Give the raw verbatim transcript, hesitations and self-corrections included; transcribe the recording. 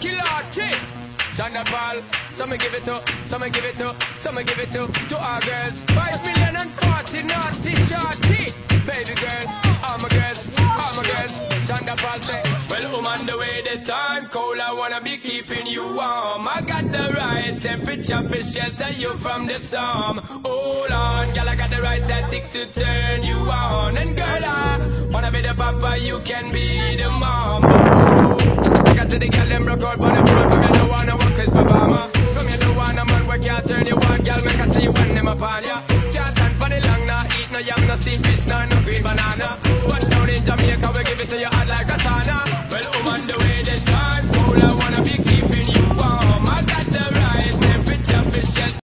killer chick. Shonda Paul, some give it to, some give it to, some give it to, to our girls. Five million and forty naughty shorty. Baby girl, all my girls, all my girls. Shonda Paul say, well, I'm on the way, the time cold, I wanna be keeping you warm. I got the right temperature for shelter you from the storm. Hold on, girl, I got the right tactics to turn you on. And girl, I wanna be the papa, you can be the mom. Oh, I got to the girl, them broke out, but I'm from you don't wanna work with Obama. From you don't wanna man, work, can't turn you on, girl, make I see you when them upon ya.